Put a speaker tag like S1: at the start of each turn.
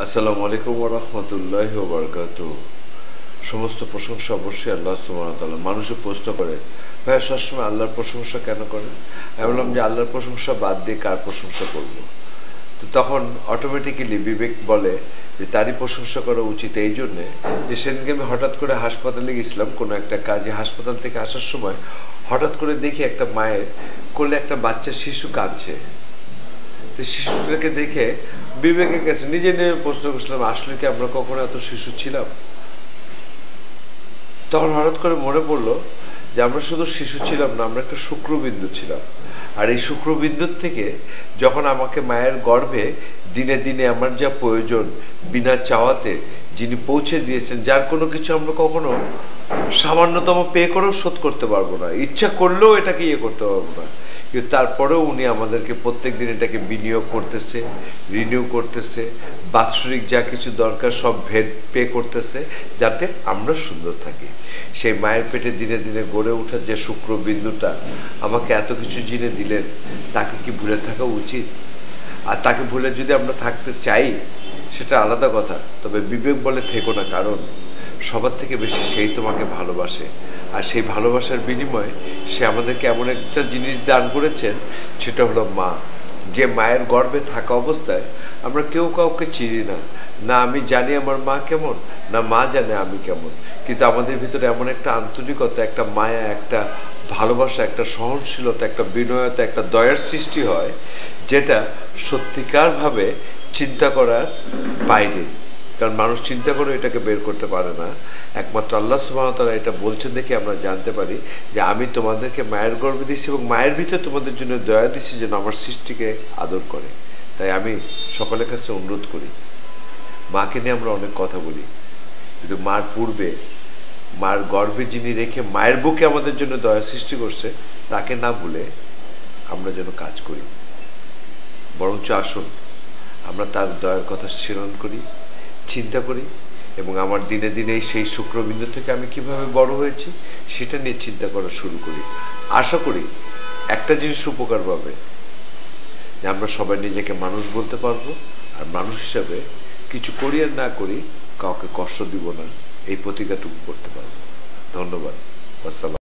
S1: আসসালামু আলাইকুম ওয়া রাহমাতুল্লাহি ওয়া বারাকাতুহু। সমস্ত প্রশংসা অবশ্যই আল্লাহ সুবহানাহু ওয়া তাআলা। মানুষে প্রশ্ন করে, ভাই সবসময় আল্লাহর প্রশংসা কেন করেন? আমি বললাম যে আল্লাহর প্রশংসা বাদ দিয়ে কার প্রশংসা করব? তো তখন অটোমেটিক্যালি বিবেক বলে যে তারই প্রশংসা করা উচিত। এই জন্যে যে সেদিনকে আমি হঠাৎ করে হাসপাতালে গেছিলাম কোনো একটা কাজে। হাসপাতাল থেকে আসার সময় হঠাৎ করে দেখি একটা মায়ের কোলে একটা বাচ্চা শিশু কাঁদছে। তো শিশুটাকে দেখে বিবেকের কাছে নিজে নিয়ে প্রশ্ন করছিলাম, আসলে কি আমরা কখনো এত শিশু ছিলাম? তখন হঠাৎ করে মনে পড়লো যে আমরা শুধু শিশু ছিলাম না, আমরা একটা শুক্রবিন্দু ছিলাম। আর এই শুক্রবিন্দুর থেকে যখন আমাকে মায়ের গর্ভে দিনে দিনে আমার যা প্রয়োজন বিনা চাওয়াতে যিনি পৌঁছে দিয়েছেন, যার কোনো কিছু আমরা কখনো সামান্যতম পে করেও শোধ করতে পারবো না, ইচ্ছা করলেও এটাকে করতে পারবো না, কিন্তু তারপরেও উনি আমাদেরকে প্রত্যেক দিন এটাকে বিনিয়োগ করতেছে, রিনিউ করতেছে, বাৎসরিক যা কিছু দরকার সব পে করতেছে যাতে আমরা সুন্দর থাকি। সেই মায়ের পেটে দিনে দিনে গড়ে ওঠার যে শুক্রবিন্দুটা আমাকে এত কিছু জিনে দিলেন, তাকে কি ভুলে থাকা উচিত? আর তাকে ভুলে যদি আমরা থাকতে চাই সেটা আলাদা কথা, তবে বিবেক বলে থেকো না, কারণ সবার থেকে বেশি সেই তোমাকে ভালোবাসে। আর সেই ভালোবাসার বিনিময়ে সে আমাদেরকে এমন একটা জিনিস দান করেছেন, সেটা হলো মা। যে মায়ের গর্ভে থাকা অবস্থায় আমরা কেউ কাউকে চিনি না, না আমি জানি আমার মা কেমন, না মা জানে আমি কেমন, কিন্তু আমাদের ভিতরে এমন একটা আন্তরিকতা, একটা মায়া, একটা ভালোবাসা, একটা সহনশীলতা, একটা বিনয়তা, একটা দয়ার সৃষ্টি হয়, যেটা সত্যিকারভাবে চিন্তা করার বাইরে। কারণ মানুষ চিন্তা করে এটাকে বের করতে পারে না, একমাত্র আল্লাহ সুবহানাহু ওয়া তাআলা এটা বলছেন দেখে আমরা জানতে পারি যে আমি তোমাদেরকে মায়ের গর্ভে দিচ্ছি এবং মায়ের ভিতরে তোমাদের জন্য দয়া দিচ্ছি যেন আমার সৃষ্টিকে আদর করে। তাই আমি সকলের কাছে অনুরোধ করি, মাকে নিয়ে আমরা অনেক কথা বলি, কিন্তু মার পূর্বে মার গর্ভে যিনি রেখে মায়ের বুকে আমাদের জন্য দয়া সৃষ্টি করছে, তাকে না ভুলে আমরা যেন কাজ করি। বরঞ্চ আসুন আমরা তার দয়ার কথা স্মরণ করি, চিন্তা করি, এবং আমার দিনে দিনে সেই শুক্রবিন্দু থেকে আমি কিভাবে বড় হয়েছি সেটা নিয়ে চিন্তা করা শুরু করি। আশা করি একটা জিনিস উপকার পাবে, যে আমরা সবাই নিজেকে মানুষ বলতে পারবো, আর মানুষ হিসাবে কিছু করি আর না করি কাউকে কষ্ট দিব না, এই প্রতিজ্ঞাটুকু করতে পারবো। ধন্যবাদ। আসসালাম।